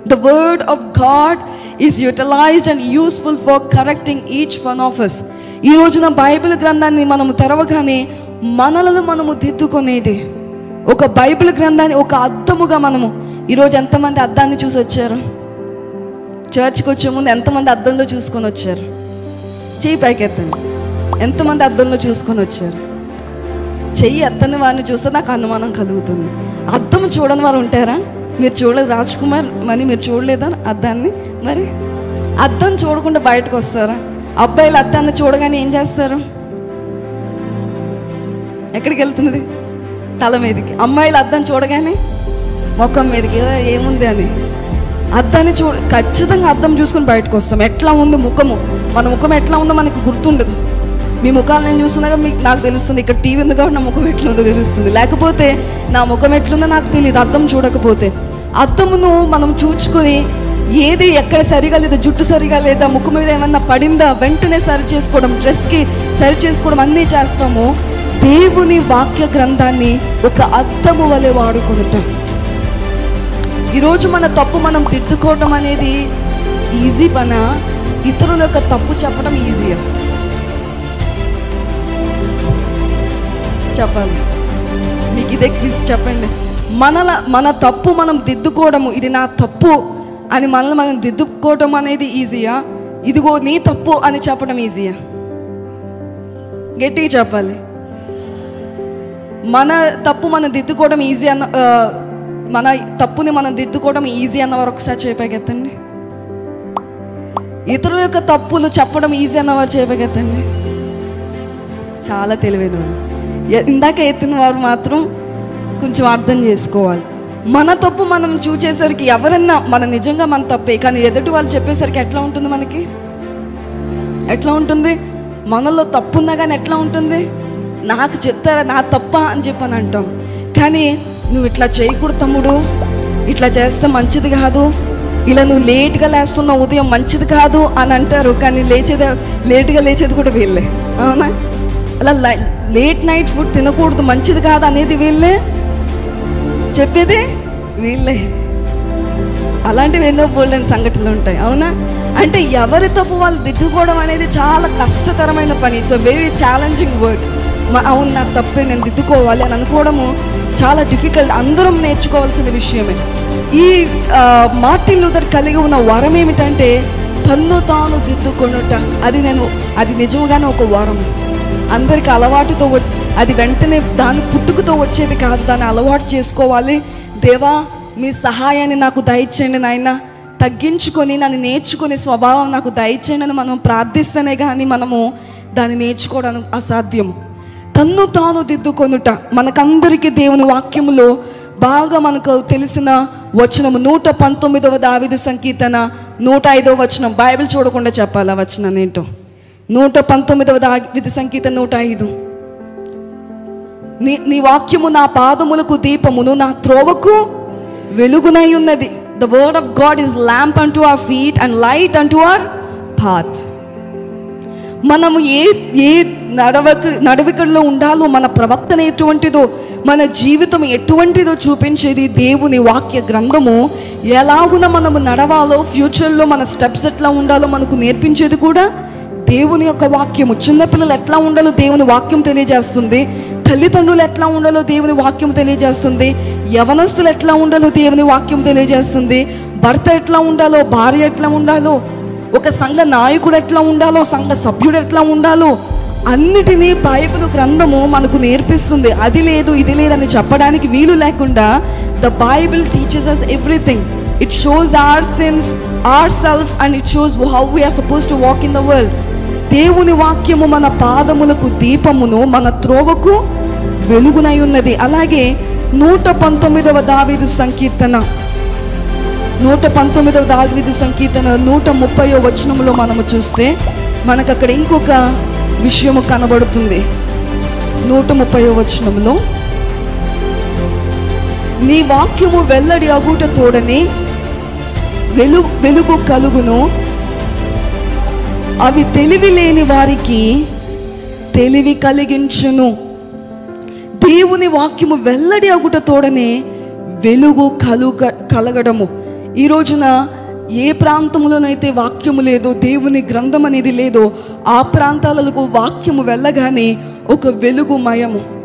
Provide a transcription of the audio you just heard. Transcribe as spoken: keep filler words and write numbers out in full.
The word of God is utilized and useful for correcting each one of us. ఈ రోజున Bible గ్రంథాన్ని మనము తెరవగానే మనలను మనము దిద్దుకునేది ఒక బైబిల్ గ్రంథాన్ని ఒక అద్దముగా మనము. ఈరోజు ఎంతమంది అద్దాన్ని చూసి వచ్చారు? చర్చ్కి వచ్చే ముందు ఎంతమంది అద్దంలో చూసుకొని వచ్చారు? చెయ్యి పైకెత్తండి. ఎంతమంది అద్దంలో చూసుకొని వచ్చారు? చెయ్యి ఎత్తని వారిని చూస్తే నాకు అనుమానం కలుగుతుంది. అద్దం చూడని వారు ఉంటారా? మీరు చూడలేదు రాజ్ కుమార్ మని, మీరు చూడలేదా అద్దాన్ని? మరి అద్దం చూడకుండా బయటకు వస్తారా? అబ్బాయిలు అద్దాన్ని చూడగానే ఏం చేస్తారు? ఎక్కడికి వెళ్తున్నది? తల మీదకి. అమ్మాయిలు అద్దం చూడగానే ముఖం మీదకి, ఏముంది అని. అద్దాన్ని చూ ఖచ్చితంగా అద్దం చూసుకొని బయటకు వస్తాం. ఎట్లా ఉంది ముఖము, మన ముఖం ఎట్లా ఉందో మనకు గుర్తుండదు. మీ ముఖాలు నేను చూస్తున్నాగా మీకు నాకు తెలుస్తుంది. ఇక్కడ టీవీ ఉంది కాబట్టి నా ముఖం ఎట్లుందో తెలుస్తుంది. లేకపోతే నా ముఖం ఎట్లుందో నాకు తెలియదు అద్దం చూడకపోతే. అద్దమును మనం చూచుకొని ఏది ఎక్కడ సరిగా లేదా, జుట్టు సరిగా లేదా, ముఖం మీద ఏమన్నా పడిందా వెంటనే సరి చేసుకోవడం, డ్రెస్కి సరి చేసుకోవడం అన్నీ చేస్తాము. దేవుని వాక్య గ్రంథాన్ని ఒక అద్దము వలె వాడుకుంటాం. ఈరోజు మన తప్పు మనం తిట్టుకోవటం అనేది ఈజీ పనా? ఇతరుల యొక్క తప్పు చెప్పడం ఈజీయా? చెప్పాలి మీకు ఇదే క్విజ్. చెప్పండి, మనల మన తప్పు మనం దిద్దుకోవడము, ఇది నా తప్పు అని మనల్ని మనం దిద్దుకోవడం అనేది ఈజీయా? ఇదిగో నీ తప్పు అని చెప్పడం ఈజీయా? గట్టిగా చెప్పాలి. మన తప్పు మనం దిద్దుకోవడం ఈజీ అన్న, మన తప్పుని మనం దిద్దుకోవడం ఈజీ అన్నవారు ఒకసారి చేపకెత్తండి. ఇతరుల యొక్క తప్పులు చెప్పడం ఈజీ అన్నవారు చేపకెత్తండి. చాలా తెలివైన ఇందాక ఎత్తిన వారు మాత్రం కొంచెం అర్థం చేసుకోవాలి. మన తప్పు మనం చూసేసరికి ఎవరన్నా మన నిజంగా మన తప్పే, కానీ ఎదుటి వాళ్ళు చెప్పేసరికి ఎట్లా ఉంటుంది? మనకి ఎట్లా ఉంటుంది? మనలో తప్పు ఉన్నా కానీ ఎట్లా ఉంటుంది? నాకు చెప్తారా నా తప్ప అని చెప్పని అంటాం. కానీ నువ్వు ఇట్లా చేయకూడదు తమ్ముడు, ఇట్లా చేస్తే మంచిది కాదు, ఇలా నువ్వు లేట్గా లేస్తున్నావు ఉదయం మంచిది కాదు అని అంటారు. కానీ లేచేది లేట్గా లేచేది కూడా వీళ్ళే, అవునా? అలా లేట్ నైట్ ఫుడ్ తినకూడదు మంచిది కాదు అనేది వీళ్ళే, చెప్పేది వీళ్ళే. అలాంటివి ఎన్నో బోల్డెన్ సంఘటనలు ఉంటాయి, అవునా? అంటే ఎవరి తప్పు వాళ్ళు దిద్దుకోవడం అనేది చాలా కష్టతరమైన పని. It's a very challenging work. అవును నా తప్పే, నేను దిద్దుకోవాలి అని అనుకోవడము చాలా డిఫికల్ట్. అందరం నేర్చుకోవాల్సిన విషయమే. ఈ మార్టిన్ లూథర్ కలిగి ఉన్న వరం ఏమిటంటే తన్ను తాను దిద్దుకొనుట. అది నేను అది నిజంగానే ఒక వరం. అందరికి అలవాటుతో వచ్చి అది వెంటనే దాని పుట్టుకతో వచ్చేది కాదు, దాన్ని అలవాటు చేసుకోవాలి. దేవా మీ సహాయాన్ని నాకు దయచేయండి నాయన, తగ్గించుకొని నన్ను నేర్చుకునే స్వభావం నాకు దయచేయండి అని మనం ప్రార్థిస్తేనే కానీ మనము దాన్ని నేర్చుకోవడం అసాధ్యం. తన్ను తాను దిద్దుకొనుట మనకందరికీ దేవుని వాక్యములో బాగా మనకు తెలిసిన వచనము నూట పంతొమ్మిదవ దావీదు సంకీర్తన నూట ఐదవ వచనం. బైబిల్ చూడకుండా చెప్పాలి ఆ వచనం ఏంటో. నూట పంతొమ్మిదవ దావీదు సంకీర్తన నూట ఐదు. నీ నీ వాక్యము నా పాదములకు దీపమును నా త్రోవకు వెలుగునై ఉన్నది. The word of God is lamp unto our feet and light unto our path. మనము ఏ ఏ నడవక నడవికల్లో ఉండాలో, మన ప్రవర్తన ఎటువంటిదో, మన జీవితం ఎటువంటిదో చూపించేది దేవుని వాక్య గ్రంథము. ఎలాగున మనము నడవాలో, ఫ్యూచర్లో మన స్టెప్స్ ఎట్లా ఉండాలో మనకు నేర్పించేది కూడా దేవుని యొక్క వాక్యము. చిన్నపిల్లలు ఎట్లా ఉండాలో దేవుని వాక్యం తెలియజేస్తుంది. తల్లిదండ్రులు ఎట్లా ఉండాలో దేవుని వాక్యం తెలియజేస్తుంది. యవనస్తులు ఎట్లా ఉండాలో దేవుని వాక్యం తెలియజేస్తుంది. భర్త ఎట్లా ఉండాలో, భార్య ఎట్లా ఉండాలో, ఒక సంఘ నాయకుడు ఎట్లా ఉండాలో, సంఘ సభ్యుడు ఎట్లా ఉండాలో అన్నిటినీ బైబిల్ గ్రంథము మనకు నేర్పిస్తుంది. అది లేదు ఇది లేదని చెప్పడానికి వీలు లేకుండా the Bible teachers us everything. It shows our sins, ourselves and it shows how we are supposed to walk in the world. దేవుని వాక్యము మన పాదములకు దీపమును, మన త్రోవకు వెలుగునై ఉన్నది. అలాగే నూట పంతొమ్మిదవ దావీదు సంకీర్తన నూట పంతొమ్మిదవ దావీదు సంకీర్తన నూట ముప్పయో వచనములో మనము చూస్తే మనకు అక్కడ ఇంకొక విషయము కనబడుతుంది. నూట ముప్పయో వచనములో నీ వాక్యము వెల్లడి అగుట తోడని వెలు వెలుగు కలుగును, అవి తెలివి లేని వారికి తెలివి కలిగించును. దేవుని వాక్యము వెల్లడి అగుట తోడనే వెలుగు కలుగ కలగడము. ఈ రోజున ఏ ప్రాంతంలోనైతే వాక్యము లేదో, దేవుని గ్రంథం అనేది లేదో, ఆ ప్రాంతాలకు వాక్యము వెళ్ళగానే ఒక వెలుగుమయము